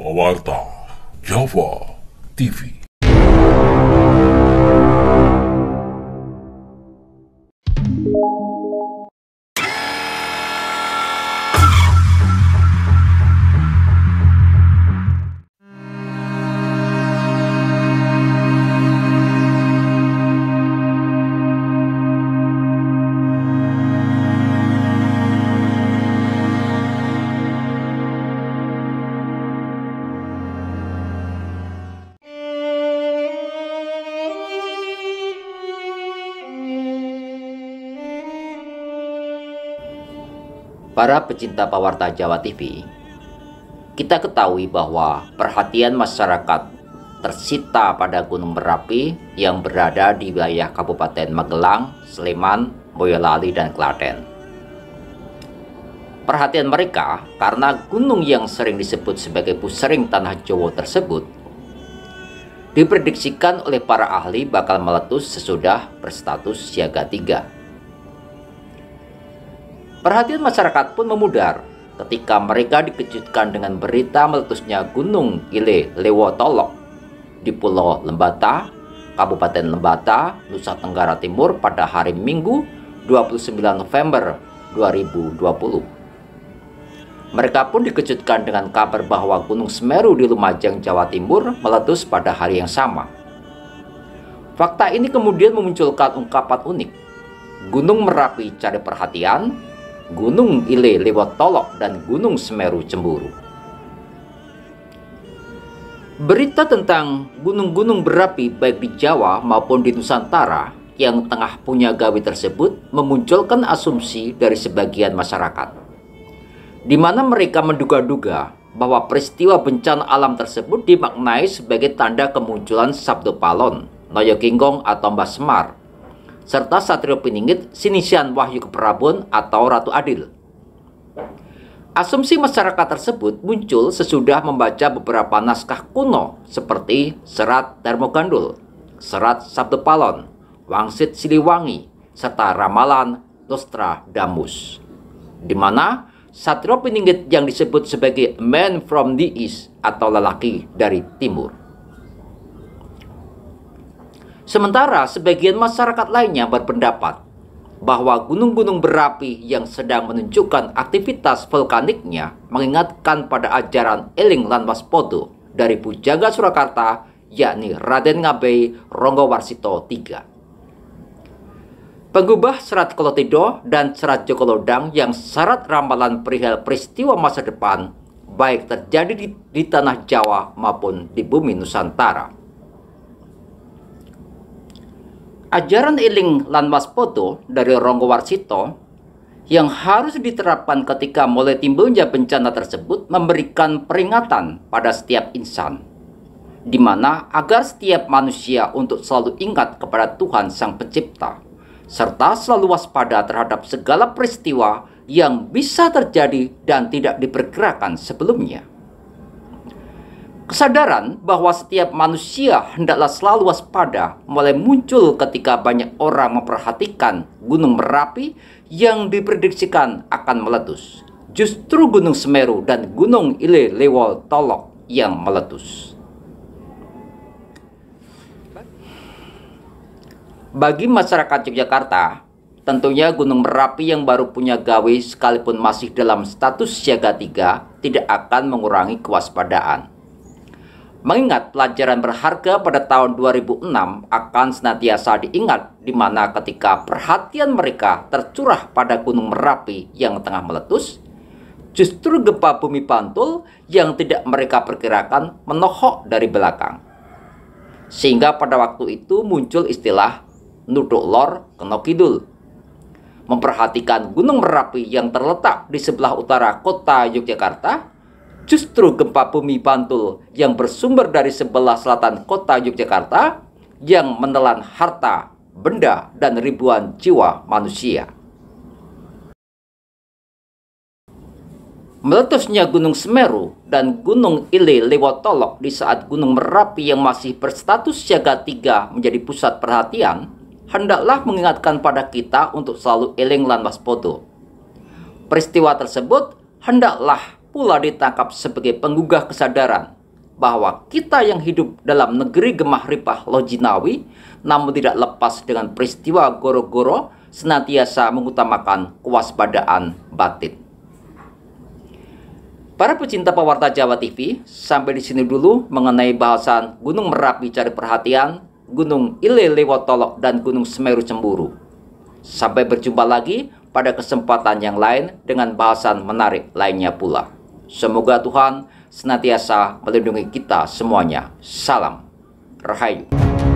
Pewarta Java TV. Para pecinta Pewarta Java TV, kita ketahui bahwa perhatian masyarakat tersita pada Gunung Merapi yang berada di wilayah Kabupaten Magelang, Sleman, Boyolali, dan Klaten. Perhatian mereka karena gunung yang sering disebut sebagai pusering tanah Jawa tersebut diprediksikan oleh para ahli bakal meletus sesudah berstatus siaga 3. Perhatian masyarakat pun memudar ketika mereka dikejutkan dengan berita meletusnya Gunung Ile Lewo Tolok di Pulau Lembata, Kabupaten Lembata, Nusa Tenggara Timur pada hari Minggu 29 November 2020. Mereka pun dikejutkan dengan kabar bahwa Gunung Semeru di Lumajang, Jawa Timur meletus pada hari yang sama. Fakta ini kemudian memunculkan ungkapan unik, Gunung Merapi cari perhatian, Gunung Ile lewat Tolok, dan Gunung Semeru cemburu. Berita tentang gunung-gunung berapi baik di Jawa maupun di Nusantara yang tengah punya gawe tersebut memunculkan asumsi dari sebagian masyarakat, di mana mereka menduga-duga bahwa peristiwa bencana alam tersebut dimaknai sebagai tanda kemunculan Sabdo Palon, Noyo Kinggong atau Mbah Semar, serta Satrio Piningit, Sinisian Wahyu Keprabon atau Ratu Adil. Asumsi masyarakat tersebut muncul sesudah membaca beberapa naskah kuno seperti Serat Darmogandul, Serat Sabdo Palon, Wangsit Siliwangi, serta Ramalan Nostradamus, di mana Satrio Piningit yang disebut sebagai Man from the East atau lelaki dari timur. Sementara sebagian masyarakat lainnya berpendapat bahwa gunung-gunung berapi yang sedang menunjukkan aktivitas vulkaniknya mengingatkan pada ajaran Eling lan Waspodo dari Pujangga Surakarta, yakni Raden Ngabei Ronggowarsito III. Penggubah Serat Kolotido dan Serat Joko Lodang yang syarat ramalan perihal peristiwa masa depan baik terjadi di tanah Jawa maupun di bumi Nusantara. Ajaran Eling lan Waspodo dari Ronggowarsito yang harus diterapkan ketika mulai timbulnya bencana tersebut memberikan peringatan pada setiap insan, di mana agar setiap manusia untuk selalu ingat kepada Tuhan Sang Pencipta, serta selalu waspada terhadap segala peristiwa yang bisa terjadi dan tidak diperkirakan sebelumnya. Kesadaran bahwa setiap manusia hendaklah selalu waspada mulai muncul ketika banyak orang memperhatikan Gunung Merapi yang diprediksikan akan meletus. Justru Gunung Semeru dan Gunung Ile Lewo Tolok yang meletus. Bagi masyarakat Yogyakarta, tentunya Gunung Merapi yang baru punya gawe sekalipun masih dalam status siaga 3 tidak akan mengurangi kewaspadaan. Mengingat pelajaran berharga pada tahun 2006 akan senantiasa diingat, di mana ketika perhatian mereka tercurah pada Gunung Merapi yang tengah meletus, justru gempa bumi Bantul yang tidak mereka perkirakan menohok dari belakang. Sehingga pada waktu itu muncul istilah Nuduk Lor Kena Kidul, memperhatikan Gunung Merapi yang terletak di sebelah utara kota Yogyakarta. Justru gempa bumi Bantul yang bersumber dari sebelah selatan kota Yogyakarta yang menelan harta, benda, dan ribuan jiwa manusia. Meletusnya Gunung Semeru dan Gunung Ile Lewo Tolok di saat Gunung Merapi yang masih berstatus siaga 3 menjadi pusat perhatian, hendaklah mengingatkan pada kita untuk selalu eling lan waspodo. Peristiwa tersebut hendaklah pula ditangkap sebagai penggugah kesadaran bahwa kita yang hidup dalam negeri Gemah Ripah Lojinawi, namun tidak lepas dengan peristiwa Goro-Goro, senantiasa mengutamakan kewaspadaan batin. Para pecinta pewarta Jawa TV, sampai di sini dulu mengenai bahasan Gunung Merapi Cari Perhatian, Gunung Ile Lewotolok, dan Gunung Semeru Cemburu. Sampai berjumpa lagi pada kesempatan yang lain dengan bahasan menarik lainnya pula. Semoga Tuhan senantiasa melindungi kita semuanya. Salam Rahayu.